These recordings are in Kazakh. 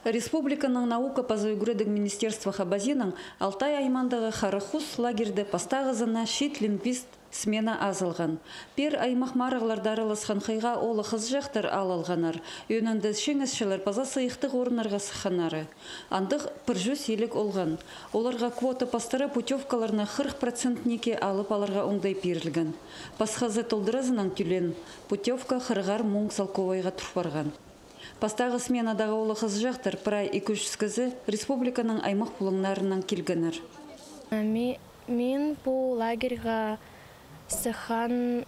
Республиканың наука пазыгүредік министерства хабазиның Алтай аймандағы Харахус лагерді пастағызына шит лингвист смена азылған. Пер аймақ марағылардар алысқан қайға олы қыз жақтыр алылғанар. Өнінді шеңізшілер паза сайықтық орынарға сықанары. Андық піржүс елік олған. Оларға квота пастары путевкаларына 40% неке алып аларға оңдай перілген. Пасхазы толдыразынан түлен путевка қырғар мұң салковайға тұрпарған. Пастағы сменадағы олы қыз жақтыр прай 200 кізі республиканың аймақ пулыңнарынан келгенер. Мен бұл лагерға сыхан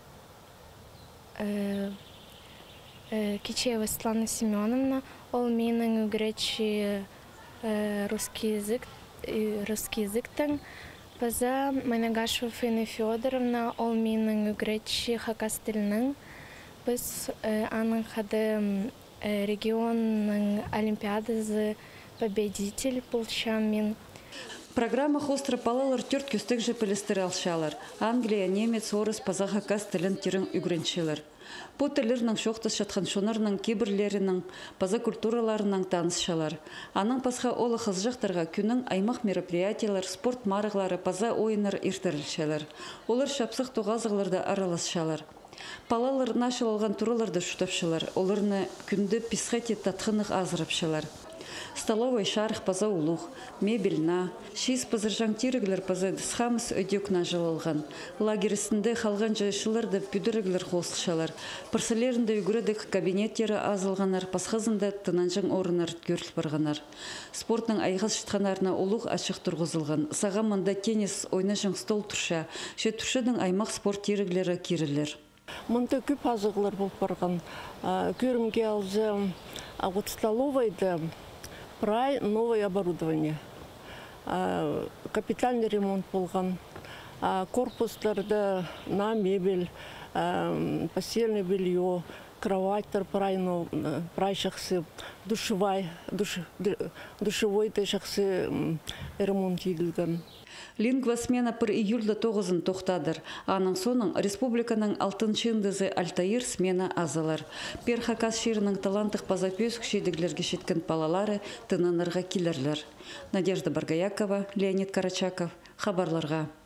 Кичева Светлана Семеновна, ол менің үгіретші русский языктың. Паза Майнагашева Фаина Федоровна, ол менің үгіретші хакас тілінің. Біз аның қады регионның олимпиадасы победитель болшам мен. Программа хостра палалар түрт күстік жепілістері алшалар. Англия, немец, орыс, паза хакас тілін терін үгіреншелер. Бұл тілерінің шоқтас жатқан шонарының кебірлерінің, паза культураларының танысшалар. Аның пасха олы қыз жақтарға күнің аймақ мероприятиялар, спорт марығлары, паза ойынар иртірілшелер. Олар шапсық тоғазығыларды араласшалар. Палалар нашыл алған тураларды шутапшылар, оларны күнді писхети татқынық азырапшылар. Столовой шарх паза улух, мебельна, шиз пазыржан тиріглер паза дысхамыс өдекна жылылған. Лагерісінде қалған жайшыларды пүдіріглер қосқышалар. Парселерінде үгіредік кабинеттері азылғанар, пасхазында тынанжың орынар көріл барғанар. Спортның айғыз шытқанарына улух ашық тұрғызылған. Сағамында теннис ойнашың стол тұрша, ше тұршының аймақ спорт тиріглері керілер. Мұнда көп азығылар болып барған. Көрімге алжы от столовайды прай новое оборудование. Капитальный ремонт болған. Корпустарды на мебель, постельное белье, кроваттар прай шақсы, душевой шақсы ремонт етілген. Лингва смена пір июльда 9-ын тоқтадыр. Аның соның республиканың алтын шындызы Альтаир смена азалар. Пер хакас шерінің талантық пазапеск шедіглерге шеткен палалары тынанырға келерлер. Надежда Баргаякова, Леонид Карачаков. Хабарларға.